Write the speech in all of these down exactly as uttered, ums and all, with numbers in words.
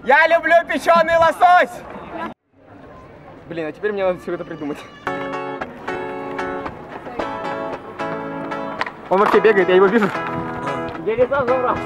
Я люблю печеный лосось! Блин, а теперь мне надо все это придумать. Он вообще бегает, я его вижу. Я не сам забрался.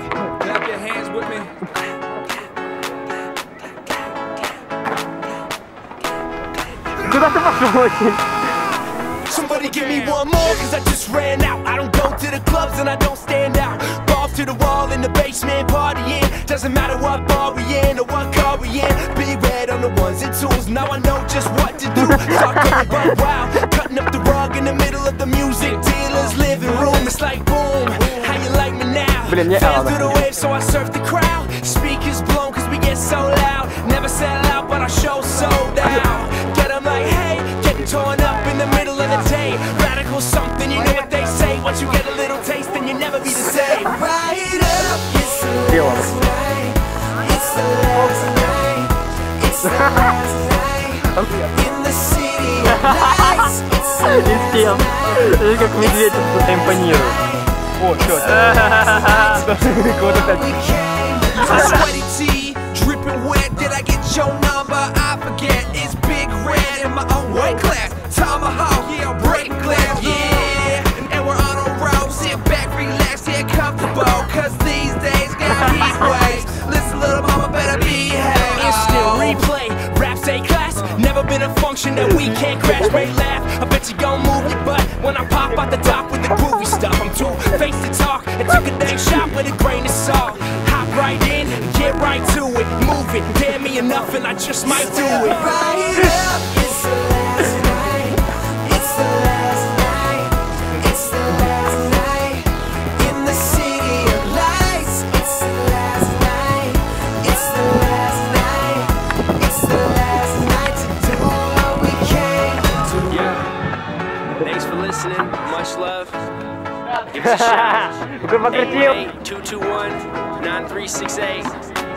Куда ты пошел? Somebody give me one more, cause I just ran out. I don't go to the clubs and I don't stand out. Off to the wall in the basement partying. Doesn't matter what bar we in or what car we in. Big red on the ones and twos. Now I know just what to do. Start going buck wild, cutting up the rug in the middle of the music dealer's living room. It's like boom, how you like me now? Fans through the wave, so I surf the crowd. Speakers blown cause we get so loud. Never sell out, but our show sold out. Get them like hey, getting torn up in the middle of the day. Radical something, you know what they say. Once you get a little taste, then you never be the same. Right up, it's the last night. It's the last night. It's the last night. In the city of lights. It's the last night. Смотри, как медведь тут импонирует. О, что это? Sweaty tea, dripping wet. Did I get your number? I forget. It's big red in my own white class. Tomahawk, yeah, I'm breaking glass, yeah. And we're on a roll, sit back, relax, get comfortable. Cause these days got heat waves. Listen, little mama, better behave. Instant replay, raps A class. Never been a function that we can't crash, rate laugh. I bet you gon' move your butt when I pop out the top with the groovy stuff. I'm too faced to talk and took a dang shot with a grain of salt. Hop right in, get right to it, move it. Damn me enough and I just might do it. Right up, it's the last night. It's the last night. It's the last night. In the city of lights. It's the last night. It's the last night. It's the last night to do what we came to do. Yeah. Thanks for listening. Much love. Give us a shout. eight eight eight, two two one, nine three six eight.